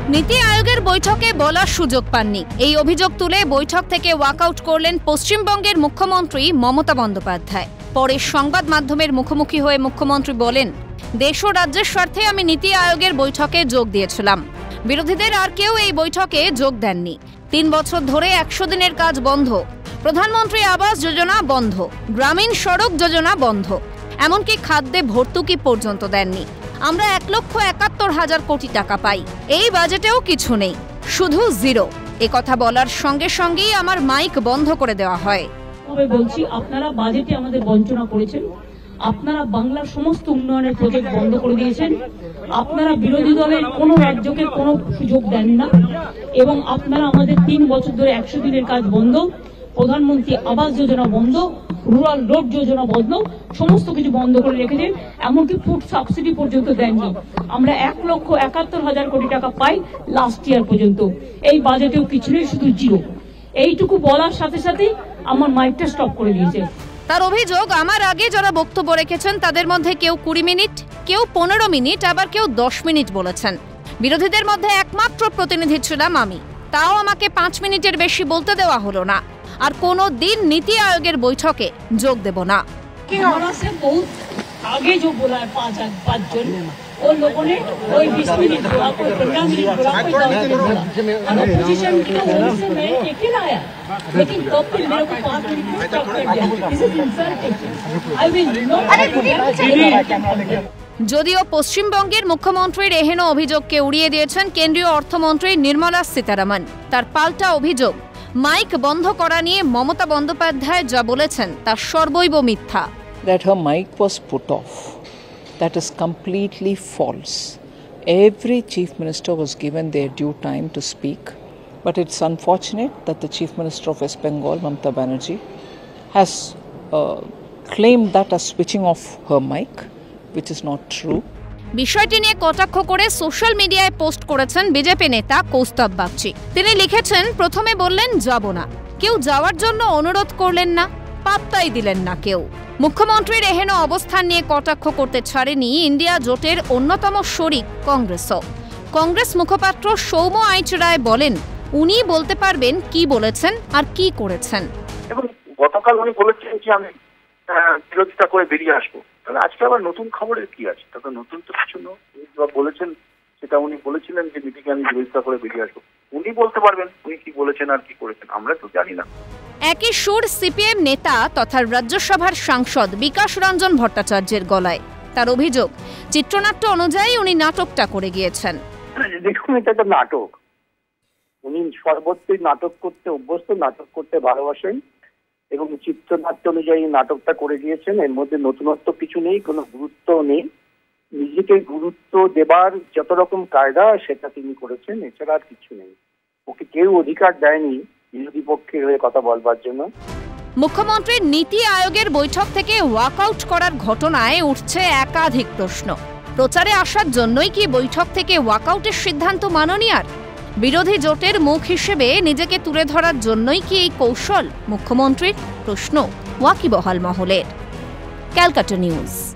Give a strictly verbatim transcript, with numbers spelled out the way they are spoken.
নীতি আয়োগের বৈঠকে বলার সুযোগ পাননি এই অভিযোগ তুলে বৈঠক থেকে ওয়াকআউট করলেন পশ্চিমবঙ্গের মুখ্যমন্ত্রী মমতা বন্দ্যোপাধ্যায়। পরে সংবাদ মাধ্যমের মুখোমুখি হয়ে মুখ্যমন্ত্রী বলেন, দেশ ও রাজ্যের স্বার্থে আমি নীতি আয়োগের বৈঠকে যোগ দিয়েছিলাম। বিরোধীদের আর কেউ এই বৈঠকে যোগ দেননি। তিন বছর ধরে একশো দিনের কাজ বন্ধ, প্রধানমন্ত্রী আবাস যোজনা বন্ধ, গ্রামীণ সড়ক যোজনা বন্ধ, এমনকি খাদ্যে ভর্তুকি পর্যন্ত দেননি। আমরা এক লক্ষ একাত্তর হাজার কোটি টাকা পাই, এই বাজেটেও কিছু নেই, শুধু জিরো। এ কথা বলার সঙ্গে সঙ্গেই আমার মাইক বন্ধ করে দেওয়া হয়। তবে বলছি, আপনারা বাজেটে আমাদের বঞ্চনা করেছেন, আপনারা বাংলার সমস্ত উন্নয়নের প্রজেক্ট বন্ধ করে দিয়েছেন, আপনারা বিরোধী দলের কোনো রাজ্যকে কোনো সুযোগ দেন না, এবং আপনারা আমাদের তিন বছর ধরে একশো দিনের কাজ বন্ধ, প্রধানমন্ত্রী আবাস যোজনা বন্ধ, রুরাল রোড যোজনা বন্ধ, সমস্ত কিছু বন্ধ করে রেখেছেন, এমনকি ফুড সাবসিডি পর্যন্ত দেননি। আমরা এক লক্ষ একাত্তর হাজার কোটি টাকা পাই লাস্ট ইয়ার পর্যন্ত, এই বাজেটেও কিছু নেই, শুধু জিরো। এইটুকু বলার সাথে সাথে আমার মাইকটা স্টপ করে দিয়েছে। তার অভিযোগ, আমার আগে যারা বক্তব্য রেখেছেন তাদের মধ্যে কেউ কুড়ি মিনিট, কেউ পনেরো মিনিট, আবার কেউ দশ মিনিট বলেছেন। বিরোধীদের মধ্যে একমাত্র প্রতিনিধি ছিলাম আমি, তাও আমাকে পাঁচ মিনিটের বেশি বলতে দেওয়া হলো না। আর কোনো দিন নীতি আয়োগের বৈঠকে যোগ দেব না। आगे जो बोला है पाँच पाँच जन और लोगों ने कोई बीस मिनट बोला, कोई पंद्रह मिनट बोला, कोई दस मिनट बोला। अगर पोजीशन से मैं अकेला आया, लेकिन तब भी मेरे को पाँच मिनट में स्टॉप कर दिया। This is insulting. I will not. যদিও পশ্চিমবঙ্গের মুখ্যমন্ত্রীর এহেন অভিযোগকে উড়িয়ে দিয়েছেন কেন্দ্রীয় অর্থমন্ত্রী নির্মলা সীতারামন। তার পাল্টা অভিযোগ, মাইক বন্ধ করা নিয়ে মমতা বন্দ্যোপাধ্যায় যা বলেছেন তা সর্বৈব মিথ্যা। That her mic was put off. That is completely false. Every chief minister was given their due time to speak, but it's unfortunate that the chief minister of West Bengal, Mamata Banerjee, has uh, claimed that as switching off her mic, which is not true. বিষয়টি নিয়ে কটাক্ষ করে social মিডিয়ায় post করেছেন BJP নেতা কৌস্তব বাগচি। তিনি লিখেছেন, প্রথমে বললেন যাব না, কেউ যাওয়ার জন্য অনুরোধ করলেন না, পাত্তাই দিলেন না কেউ। মুখ্যমন্ত্রীর এহেন অবস্থান নিয়ে কটাক্ষ করতে ছাড়েনি ইন্ডিয়া জোটের অন্যতম শরিক কংগ্রেসও। কংগ্রেস মুখপাত্র সৌম্য আইচ রায় বলেন, উনি বলতে পারবেন কি বলেছেন আর কি করেছেন। এবং গতকাল উনি বলেছেন যে আমি বিরোধিতা করে বেরিয়ে আসবো, তাহলে আজকে আবার নতুন খবরের কি আছে? তাতে নতুন তো কিছু নয়। বলেছেন সেটা উনি বলেছিলেন যে নীতিকে আমি বিরোধিতা করে বেরিয়ে আসবো, উনি বলতে পারবেন উনি কি বলেছেন আর কি করেছেন, আমরা তো জানি না। একই সুর সিপিএম নেতা তথা রাজ্যসভার সাংসদ বিকাশ রঞ্জন ভট্টাচার্যের গলায়। তার অভিযোগ, চিত্রনাট্য অনুযায়ী উনি নাটকটা করে গিয়েছেন। দেখুন, এটা একটা নাটক, উনি সর্বত্রই নাটক করতে অভ্যস্ত, নাটক করতে ভালোবাসেন এবং চিত্রনাট্য অনুযায়ী নাটকটা করে গিয়েছেন। এর মধ্যে নতুনত্ব কিছু নেই, কোনো গুরুত্ব নেই। নিজেকে গুরুত্ব দেবার যত রকম কায়দা সেটা তিনি করেছেন, এছাড়া আর কিছু নেই। ওকে কেউ অধিকার দেয়নি বিরোধী পক্ষের হয়ে কথা বলবার জন্য। মুখ্যমন্ত্রীর নীতি আয়োগের বৈঠক থেকে ওয়াকআউট করার ঘটনায় উঠছে একাধিক প্রশ্ন। প্রচারে আসার জন্যই কি বৈঠক থেকে ওয়াকআউটের সিদ্ধান্ত মাননীয়ার? বিরোধী জোটের মুখ হিসেবে নিজেকে তুলে ধরার জন্যই কি এই কৌশল মুখ্যমন্ত্রীর? প্রশ্ন ওয়াকিবহাল মহলের। ক্যালকাটা নিউজ।